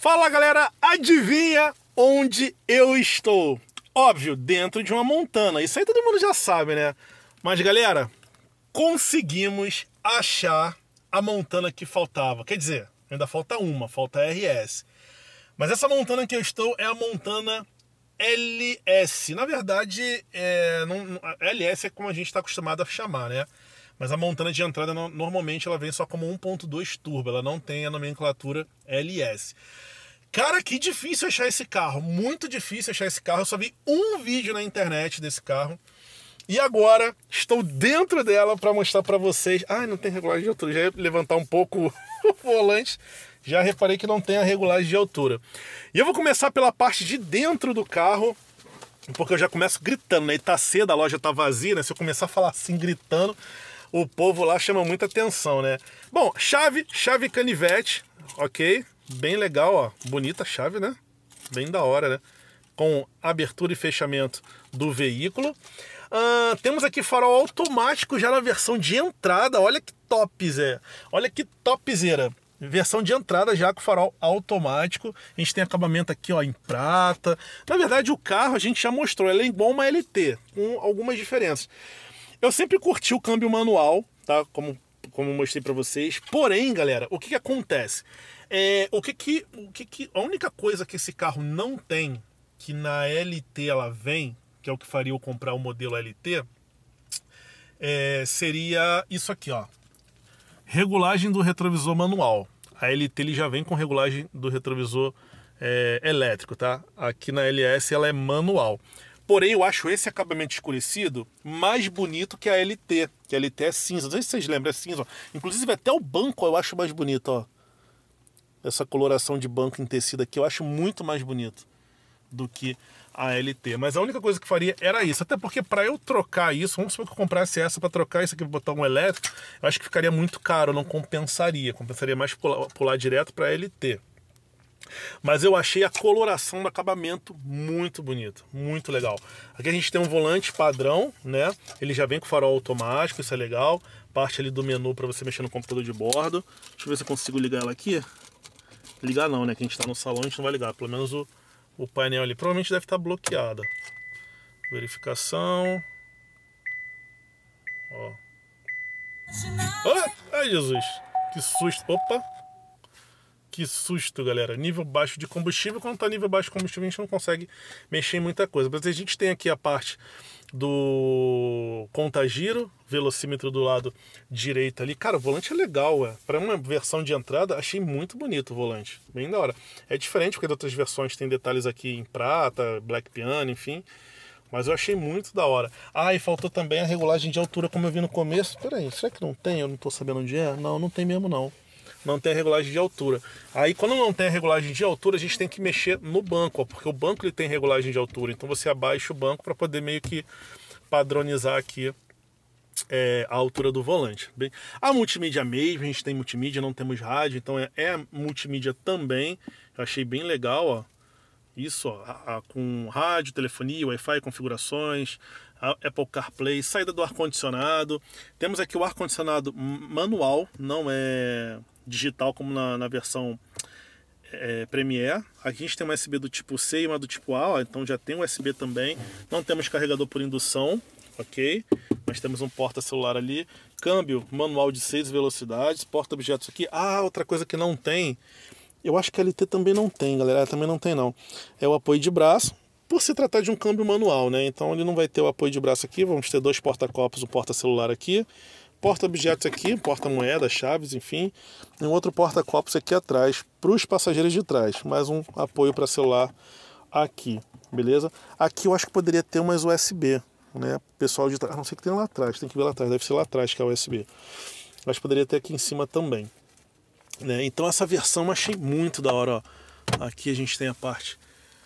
Fala galera, adivinha onde eu estou? Óbvio, dentro de uma montana, isso aí todo mundo já sabe, né? Mas galera, conseguimos achar a montana que faltava. Quer dizer, ainda falta uma, falta a RS. Mas essa montana que eu estou é a montana LS. Na verdade, LS é como a gente está acostumado a chamar, né? Mas a montana de entrada normalmente ela vem só como 1.2 turbo, ela não tem a nomenclatura LS. Cara, que difícil achar esse carro, muito difícil achar esse carro. Eu só vi um vídeo na internet desse carro e agora estou dentro dela para mostrar para vocês. Ai, não tem regulagem de altura, já ia levantar um pouco o volante, já reparei que não tem a regulagem de altura. E eu vou começar pela parte de dentro do carro, porque eu já começo gritando, né? E tá cedo, a loja tá vazia, né? Se eu começar a falar assim, gritando, o povo lá chama muita atenção, né? Bom, chave canivete, ok? Bem legal, ó. Bonita chave, né? Bem da hora, né? Com abertura e fechamento do veículo. Temos aqui farol automático já na versão de entrada. Olha que topzera. Olha que topzera. Versão de entrada já com farol automático. A gente tem acabamento aqui, ó, em prata. Na verdade, o carro a gente já mostrou. Ele é igual uma LT, com algumas diferenças. Eu sempre curti o câmbio manual, tá? Como mostrei para vocês. Porém, galera, o que acontece? A única coisa que esse carro não tem, que na LT ela vem, que é o que faria eu comprar o modelo LT, seria isso aqui, ó. Regulagem do retrovisor manual. A LT ele já vem com regulagem do retrovisor elétrico, tá? Aqui na LS ela é manual. Porém, eu acho esse acabamento escurecido mais bonito que a LT. Que a LT é cinza. Não sei se vocês lembram, é cinza. Ó. Inclusive até o banco eu acho mais bonito, ó. Essa coloração de banco em tecido aqui eu acho muito mais bonito do que a LT. Mas a única coisa que faria era isso. Até porque para eu trocar isso, vamos supor que eu comprasse essa para trocar isso aqui para botar um elétrico, eu acho que ficaria muito caro, não compensaria. Compensaria mais pular direto para a LT. Mas eu achei a coloração do acabamento muito bonito, muito legal. Aqui a gente tem um volante padrão, né? Ele já vem com farol automático, isso é legal. Parte ali do menu para você mexer no computador de bordo. Deixa eu ver se eu consigo ligar ela aqui. Ligar não, né? Que a gente está no salão, a gente não vai ligar. Pelo menos o painel ali provavelmente deve estar bloqueado. Verificação. Ó. Ai, Jesus! Que susto! Opa! Que susto, galera. Nível baixo de combustível. Quando tá nível baixo de combustível, a gente não consegue mexer em muita coisa. Mas a gente tem aqui a parte do conta-giro, velocímetro do lado direito ali. Cara, o volante é legal, ué. Para uma versão de entrada, achei muito bonito o volante. Bem da hora. É diferente porque de outras versões tem detalhes aqui em prata, black piano, enfim. Mas eu achei muito da hora. E faltou também a regulagem de altura, como eu vi no começo. Peraí, será que não tem? Eu não tô sabendo onde é? Não, não tem mesmo não. Não tem a regulagem de altura. Aí quando não tem a regulagem de altura, a gente tem que mexer no banco, ó, porque o banco ele tem regulagem de altura. Então você abaixa o banco para poder meio que padronizar aqui a altura do volante. Bem, a multimídia mesmo, a gente tem multimídia, não temos rádio, então é multimídia também. Eu achei bem legal, ó. Isso, ó, com rádio, telefonia, Wi-Fi, configurações, Apple CarPlay, saída do ar-condicionado. Temos aqui o ar-condicionado manual, não é digital como na versão Premier. Aqui a gente tem uma USB do tipo C e uma do tipo A, ó, então já tem USB também. Não temos carregador por indução, ok? Mas temos um porta-celular ali. Câmbio manual de 6 velocidades, porta-objetos aqui. Outra coisa que não tem... Eu acho que a LT também não tem, galera. Também não tem, não. É o apoio de braço, por se tratar de um câmbio manual, né? Então ele não vai ter o apoio de braço aqui. Vamos ter dois porta-copos, um porta-celular aqui. Porta-objetos aqui, porta-moeda, chaves, enfim. E um outro porta-copos aqui atrás, para os passageiros de trás. Mais um apoio para celular aqui, beleza? Aqui eu acho que poderia ter umas USB, né? Pessoal de trás, a não ser que tenha lá atrás. Tem que ver lá atrás, deve ser lá atrás que é o USB. Mas poderia ter aqui em cima também. Né? Então essa versão eu achei muito da hora, ó. Aqui a gente tem a parte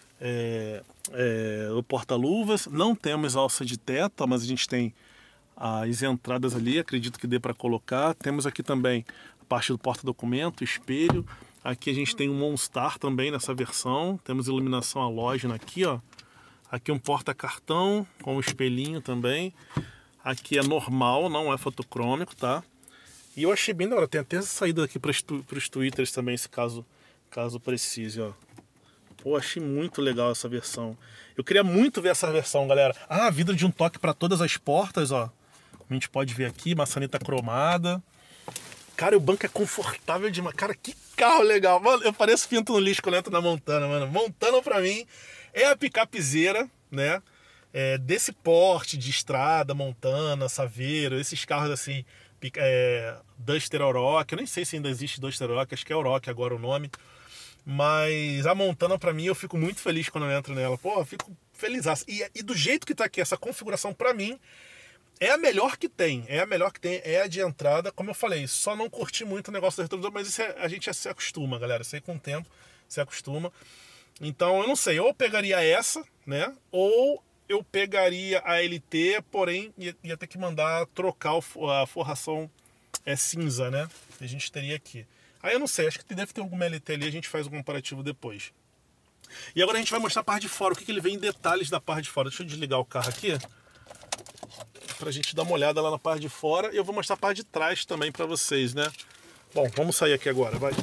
do porta-luvas, não temos alça de teto, mas a gente tem as entradas ali, acredito que dê para colocar. Temos aqui também a parte do porta-documento, espelho. Aqui a gente tem um Monstar também nessa versão, temos iluminação halógena aqui, ó. Aqui um porta-cartão com um espelhinho também. Aqui é normal, não é fotocrômico, tá? E eu achei bem da hora, tem até saída aqui para os twitters também, se caso caso precise, ó. Pô, achei muito legal essa versão. Eu queria muito ver essa versão, galera. Ah, vidro de um toque para todas as portas, ó. Como a gente pode ver aqui, maçaneta cromada. Cara, o banco é confortável demais. Cara, que carro legal. Mano, eu pareço pinto no lixo quando eu entro na Montana, mano. Montana, pra mim, é a picapezeira, né? Desse porte de estrada, Montana, Saveiro, esses carros assim, Duster Oroch. Eu nem sei se ainda existe Duster Oroch, acho que é Oroch agora o nome. Mas a Montana, pra mim, eu fico muito feliz quando eu entro nela. Pô, eu fico feliz. E do jeito que tá aqui, essa configuração, pra mim, é a melhor que tem. É a melhor que tem, é a de entrada. Como eu falei, só não curti muito o negócio do retrovisor, mas isso a gente se acostuma, galera. Isso aí com o tempo se acostuma. Então, eu não sei, ou eu pegaria essa, né? Ou eu pegaria a LT, porém, ia ter que mandar trocar a forração cinza, né? Que a gente teria aqui. Aí eu não sei, acho que deve ter alguma LT ali, a gente faz o comparativo depois. E agora a gente vai mostrar a parte de fora, o que ele vem em detalhes da parte de fora. Deixa eu desligar o carro aqui, pra gente dar uma olhada lá na parte de fora. E eu vou mostrar a parte de trás também pra vocês, né? Bom, vamos sair aqui agora, vai.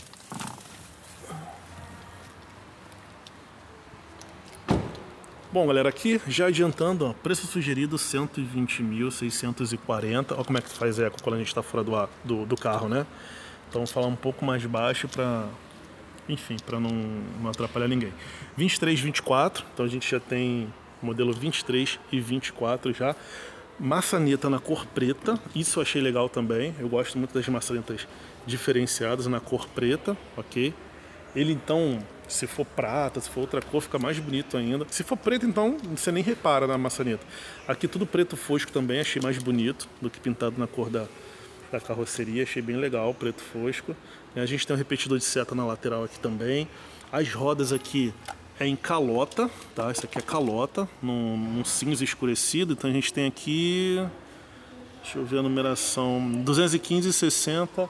Bom, galera, aqui já adiantando, ó, preço sugerido 120.640. Olha como é que faz eco quando a gente está fora do carro, né? Então vou falar um pouco mais baixo para, enfim, para não atrapalhar ninguém. 23, 24, então a gente já tem modelo 23 e 24 já. Maçaneta na cor preta, isso eu achei legal também. Eu gosto muito das maçanetas diferenciadas na cor preta, ok? Ele então, se for prata, se for outra cor, fica mais bonito ainda. Se for preto, então, você nem repara na maçaneta. Aqui tudo preto fosco também, achei mais bonito do que pintado na cor da carroceria. Achei bem legal, preto fosco. A gente tem um repetidor de seta na lateral aqui também. As rodas aqui é em calota, tá? Isso aqui é calota, num cinza escurecido. Então a gente tem aqui, deixa eu ver a numeração, 215/60.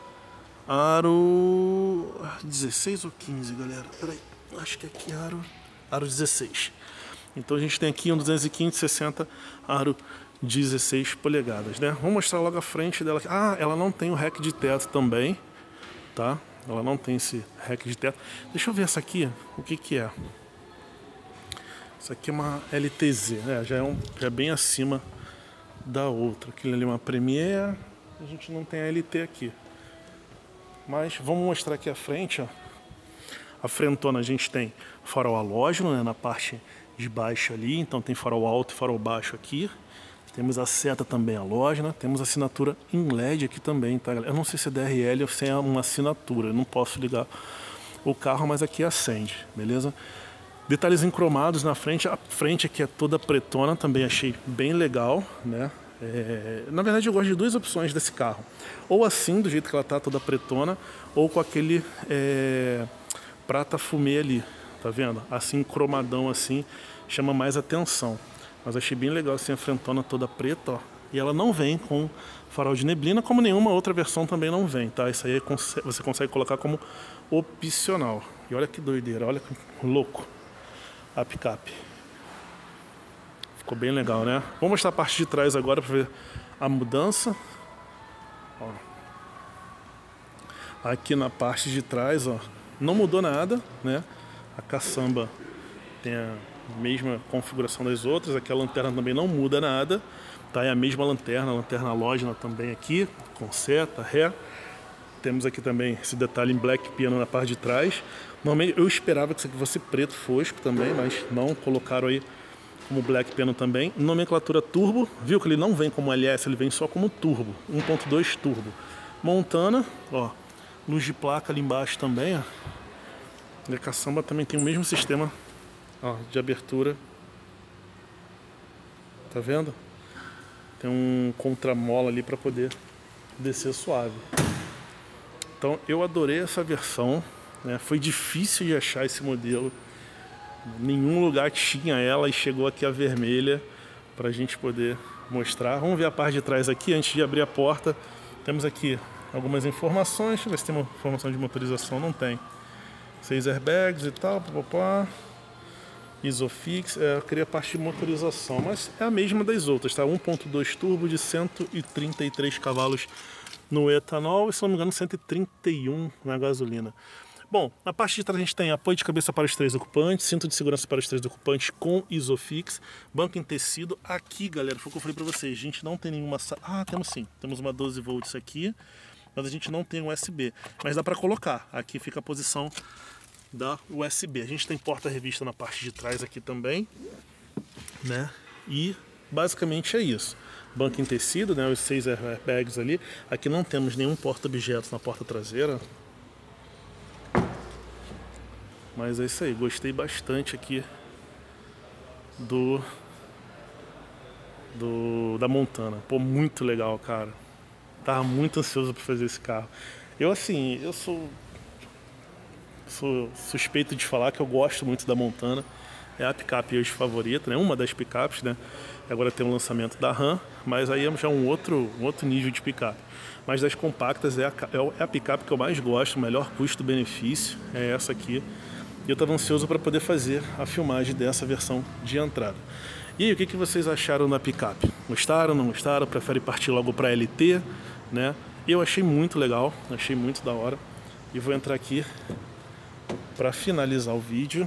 Aro 16 ou 15, galera? Peraí, acho que aqui é aro 16. Então a gente tem aqui um 215/60 aro 16 polegadas, né? Vou mostrar logo a frente dela. Ah, ela não tem o rack de teto também, tá? Ela não tem esse rack de teto. Deixa eu ver essa aqui, o que que é? Essa aqui é uma LTZ, né? Já é bem acima da outra. Aquilo ali é uma Premier, a gente não tem a LT aqui. Mas vamos mostrar aqui a frente, ó. A frentona a gente tem farol halógeno, né, na parte de baixo ali, então tem farol alto e farol baixo aqui. Temos a seta também halógena, temos a assinatura em LED aqui também, tá, galera? Eu não sei se é DRL ou se é uma assinatura, eu não posso ligar o carro, mas aqui acende, beleza? Detalhes encromados na frente, a frente aqui é toda pretona, também achei bem legal, né? Na verdade eu gosto de duas opções desse carro, ou assim, do jeito que ela tá, toda pretona, ou com aquele prata fumê ali, tá vendo? Assim, cromadão assim, chama mais atenção. Mas achei bem legal assim, a frentona toda preta, ó. E ela não vem com farol de neblina, como nenhuma outra versão também não vem, tá? Isso aí você consegue colocar como opcional. E olha que doideira, olha que louco a picape. Ficou bem legal, né? Vou mostrar a parte de trás agora para ver a mudança. Ó. Aqui na parte de trás, ó, não mudou nada, né? A caçamba tem a mesma configuração das outras. Aqui a lanterna também não muda nada, tá? É a mesma lanterna, a lanterna halógena também aqui, com seta, ré. Temos aqui também esse detalhe em black piano na parte de trás. Normalmente eu esperava que isso aqui fosse preto fosco também, mas não, colocaram aí como black piano também. Nomenclatura turbo, viu que ele não vem como LS, ele vem só como turbo, 1.2 turbo. Montana, ó, luz de placa ali embaixo também, ó. E a caçamba também tem o mesmo sistema, ó, de abertura. Tá vendo? Tem um contramola ali para poder descer suave. Então eu adorei essa versão, né? Foi difícil de achar esse modelo. Nenhum lugar tinha ela e chegou aqui a vermelha para a gente poder mostrar. Vamos ver a parte de trás aqui, antes de abrir a porta. Temos aqui algumas informações. Deixa eu ver se tem uma informação de motorização. Não tem. 6 airbags e tal, papapá. Isofix, eu queria a parte de motorização, mas é a mesma das outras, tá? 1.2 turbo de 133 cavalos no etanol e, se não me engano, 131 na gasolina. Bom, na parte de trás a gente tem apoio de cabeça para os 3 ocupantes, cinto de segurança para os 3 ocupantes com Isofix, banco em tecido. Aqui, galera, foi o que eu falei para vocês, a gente não tem nenhuma... Ah, temos sim, temos uma 12 volts aqui, mas a gente não tem USB, mas dá para colocar. Aqui fica a posição da USB. A gente tem porta-revista na parte de trás aqui também, né? E basicamente é isso. Banco em tecido, né? Os 6 airbags ali. Aqui não temos nenhum porta-objetos na porta traseira. Mas é isso aí, gostei bastante aqui da Montana. Pô, muito legal, cara. Tava muito ansioso para fazer esse carro. Eu assim, eu sou suspeito de falar que eu gosto muito da Montana. É a picape hoje favorita, né? Uma das picapes, né? Agora tem o lançamento da Ram, mas aí é já um outro nível de picape. Mas das compactas é a picape que eu mais gosto, o melhor custo-benefício é essa aqui. E eu estava ansioso para poder fazer a filmagem dessa versão de entrada. E aí, o que vocês acharam da picape? Gostaram, não gostaram? Prefere partir logo para LT, né? Eu achei muito legal, achei muito da hora. E vou entrar aqui para finalizar o vídeo.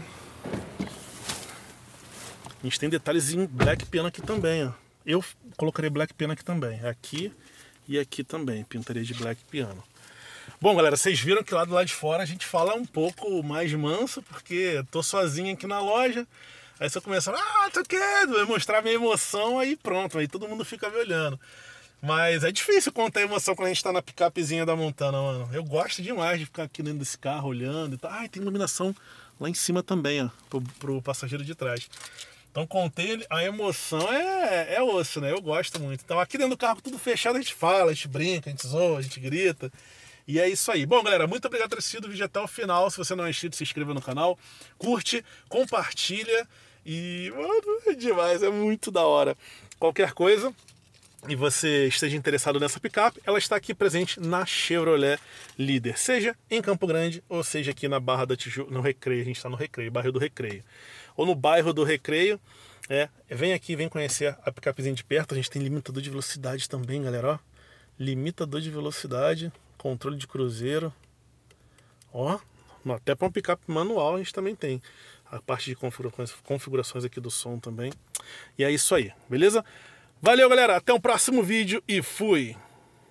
A gente tem detalhes em black piano aqui também, ó. Eu colocarei black piano aqui também, aqui e aqui também, pintaria de black piano. Bom, galera, vocês viram que lá do lado de fora a gente fala um pouco mais manso, porque tô sozinho aqui na loja. Aí se eu começar, tô querendo mostrar minha emoção, aí pronto, aí todo mundo fica me olhando. Mas é difícil contar a emoção quando a gente tá na picapezinha da Montana, mano. Eu gosto demais de ficar aqui dentro desse carro olhando e tal. Ah, tem iluminação lá em cima também, ó, pro passageiro de trás. Então contei, a emoção é osso, né? Eu gosto muito. Então aqui dentro do carro tudo fechado, a gente fala, a gente brinca, a gente zoa, a gente grita. E é isso aí. Bom, galera, muito obrigado por ter assistido o vídeo até o final. Se você não é inscrito, se inscreva no canal, curte, compartilha. E, mano, é demais, é muito da hora. Qualquer coisa e você esteja interessado nessa picape, ela está aqui presente na Chevrolet Líder, seja em Campo Grande ou seja aqui na Barra da Tijuca, no Recreio. A gente está no Recreio, bairro do Recreio. Ou no bairro do Recreio. Vem aqui, vem conhecer a picapezinha de perto. A gente tem limitador de velocidade também, galera, ó. Limitador de velocidade, controle de cruzeiro, ó, até para um picape manual a gente também tem a parte de configurações aqui do som também. E é isso aí, beleza? Valeu, galera, até o próximo vídeo e fui!